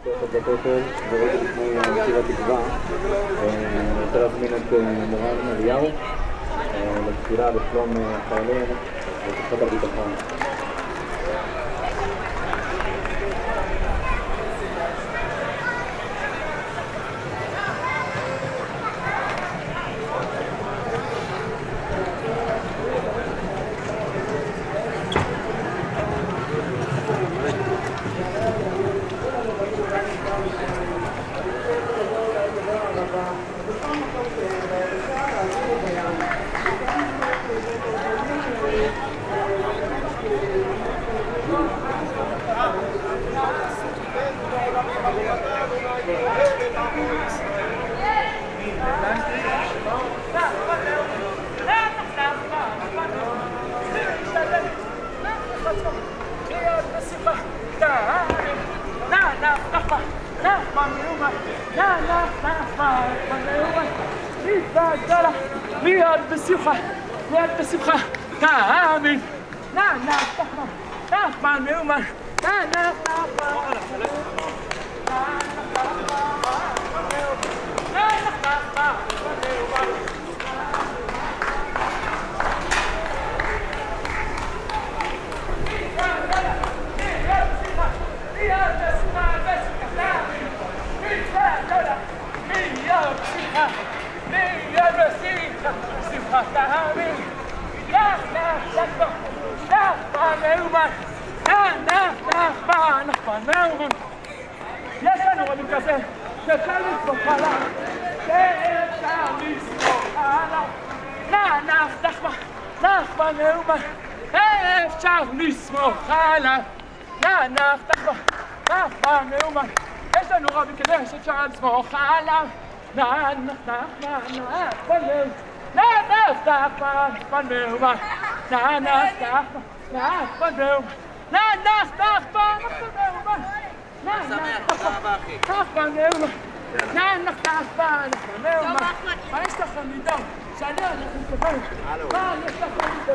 בכותל וראיתי לפני שיר התקווה. אני רוצה להזמין את מורן אליהו לתפילה בשלום חיילים וכוחות הביטחון. מיד בשמחה, תאמין, נחמן מאומן, יש לנו רבים כזה שאפשר לסמוך עליו, שאפשר לסמוך עליו, נחמן מאומן, אפשר לסמוך עליו, נחמן מאומן, יש לנו רבים כזה שאפשר לסמוך עליו, נחמן מאומן, מה יש לכם לדאוג? שאני הולך להתקבל. מה יש לכם לדאוג?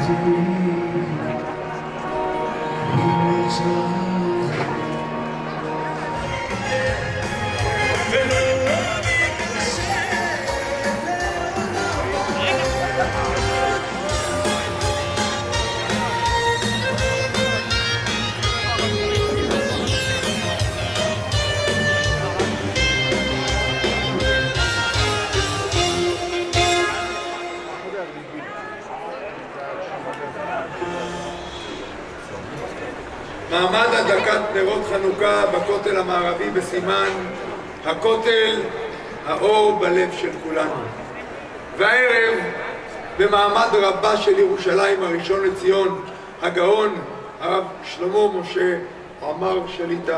מעמד הדלקת נרות חנוכה בכותל המערבי בסימן הכותל האור בלב של כולנו. והערב במעמד רבה של ירושלים הראשון לציון הגאון הרב שלמה משה עמר שליט"א,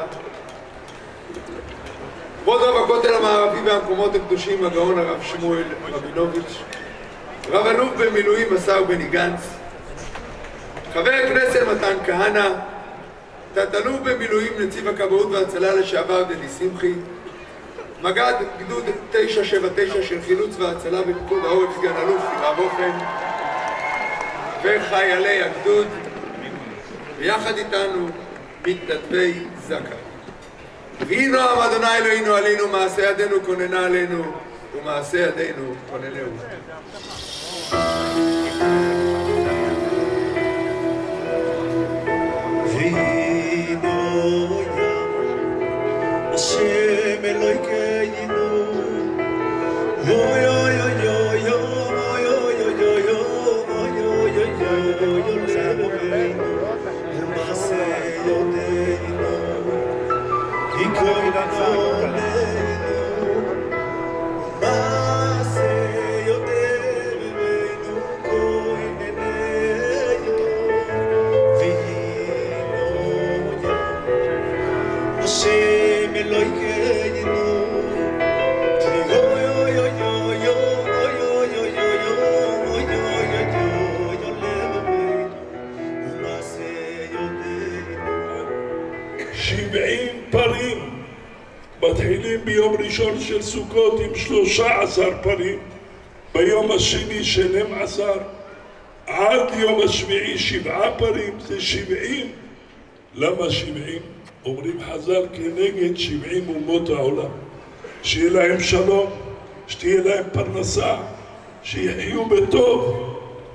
כבוד רב הכותל המערבי והמקומות הקדושים הגאון הרב שמואל רבינוביץ', רב אלוף במילואים השר בני גנץ, חבר הכנסת מתן כהנא, תת-אלוף במילואים נציב הכבאות וההצלה לשעבר דדי שמחי, מג"ד גדוד 979 של חילוץ וההצלה בפיקוד העורף סגן אלוף יואב אופן, וחיילי הגדוד, ויחד איתנו מתנדבי זק"א. ויהי נועם אדוני אלוהינו עלינו, מעשה ידינו כוננה עלינו, ומעשה ידינו כוננהו. Hashem Elokeinu, yo yo yo yo yo yo yo yo yo yo yo yo yo leveinu, Ma'ase Yodeinu, Hikoinanu leinu, Ma'ase Yodeinu, Koineneyo, V'hino Hashem Elokeinu, yo yo yo yo yo yo yo yo yo yo yo leveinu, Ma'ase Yodeinu. 70 פרים מתחילים ביום ראשון של סוכות עם 13 פרים, ביום השני 12, עד יום השביעי 7 פרים, זה 70. למה 70? אומרים חז"ל כנגד 70 אומות העולם, שיהיה להם שלום, שתהיה להם פרנסה, שיחיו בטוב.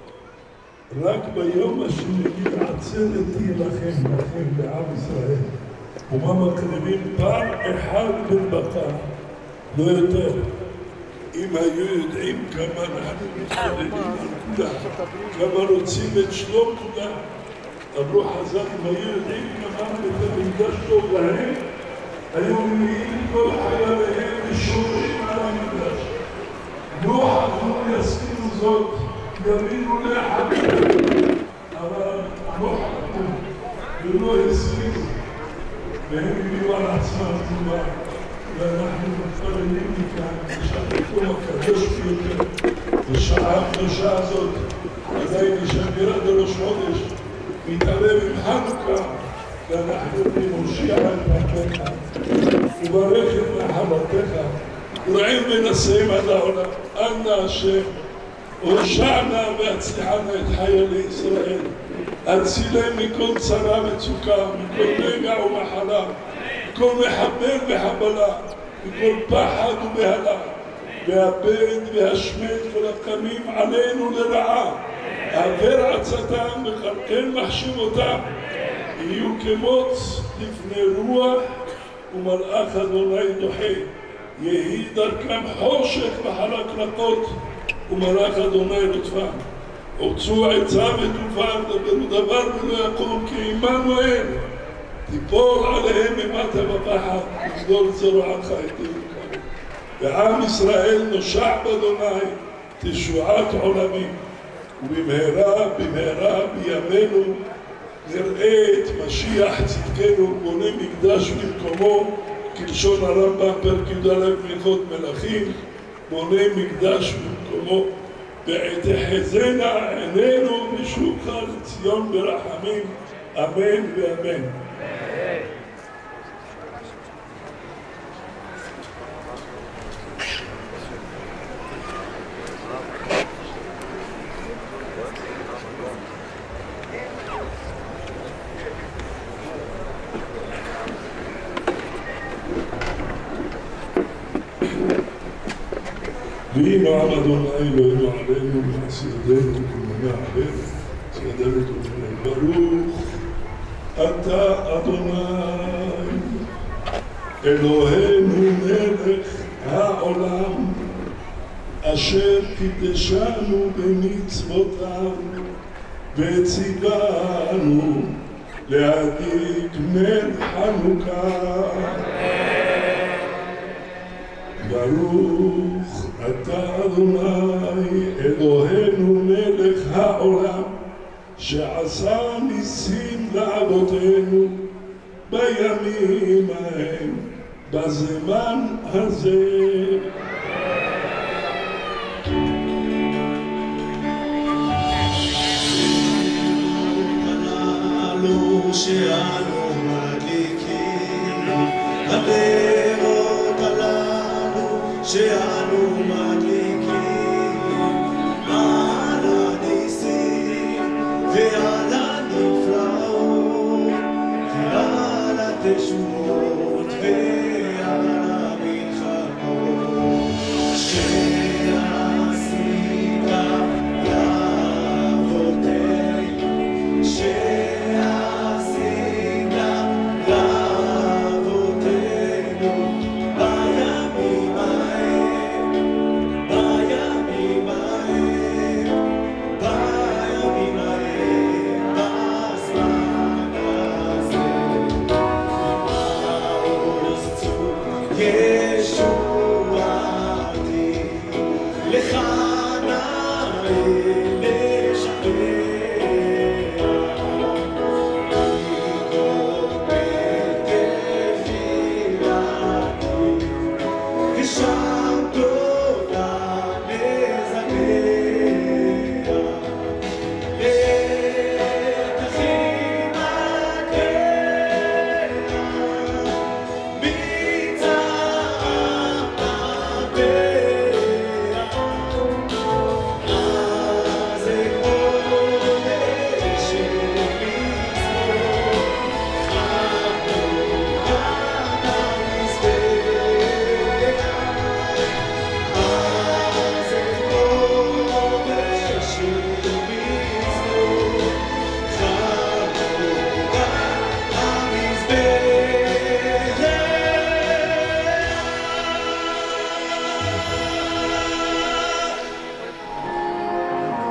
רק ביום השני עצרת תהיה לכם בעם ישראל, ומה מקריבים פעם אחד בבקר, לא יותר. אם היו יודעים כמה אנחנו מתחדדים על כולם, כמה רוצים את שלום כולם, אמרו חז"ל, אם היו יודעים כמה בית המקדש טוב להם, היו מביאים כל חייליהם ושומרים על המקדש. לא חזרו יזכירו זאת, יבינו לאחדים, אבל לא חזרו ולא יזכירו, והם הביאו על עצמם תשובה, ואנחנו מתפללים מכאן בשעתו הקדוש ביותר, בשעה הקדושה הזאת, עדיין נשאר בראש חודש, מתערב עם חנוכה, ואנחנו נמושיע את פניך, וברך את נחלתך, ורעים ונשאים עד העולם. אנא השם, הושענה והצליחנה את חיילי ישראל, הצילם מכל צרה וצוקה, מכל נגע ומחלה, מכל מחבל וחבלה, מכל פחד ובהלה, והבד והשמד ולקמים עלינו לרעה, עבר עצתם וכלכל מחשבותם, יהיו כמוץ לפני רוח ומלאך אדוני דוחה, יהי דרכם חושך וחלקלקות ומלאך אדוני רודפם. הוצאו עצה ותופר, דברו דבר ולא יקום, כי עמנואל תיפול עליהם ממטה בפחד, וגדול זרועתך יתירוכם. ועם ישראל נושע באדוני תשועת עולמים, ובמהרה בימינו נראה את משיח צדקנו בונה מקדש במקומו, כלשון הרמב"ם פרק י"א הלכות מלכים, בונה מקדש במקומו. ותחזינה עינינו בשובך לציון ברחמים, אמן ואמן. ויהי נועם אדוני אלוהינו עלינו וחסידנו כמונה עלינו, ציידנו תודה ברוך אתה אדוני אלוהינו מלך העולם אשר קידשנו במצוותיו וציוונו להדליק נר חנוכה. ברוך אתה אדוני אלוהינו מלך העולם שעשה ניסים לאבותינו בימים ההם בזמן הזה. שאנו מדליקים הנרות הללו שאנו מדליקים על הניסים ועל הנפלאות ועל התשועות ועל המלחמות שעשית לאבותינו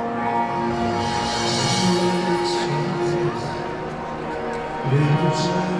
Let